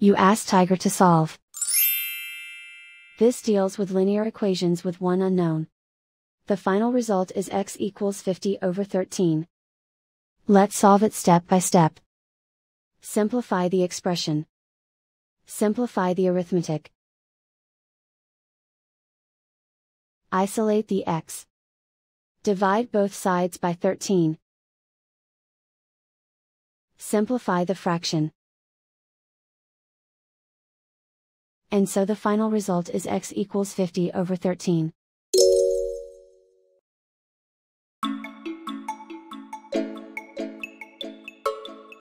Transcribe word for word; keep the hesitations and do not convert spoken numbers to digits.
You ask Tiger to solve. This deals with linear equations with one unknown. The final result is x equals fifty over thirteen. Let's solve it step by step. Simplify the expression. Simplify the arithmetic. Isolate the x. Divide both sides by thirteen. Simplify the fraction. And so the final result is x equals fifty over thirteen.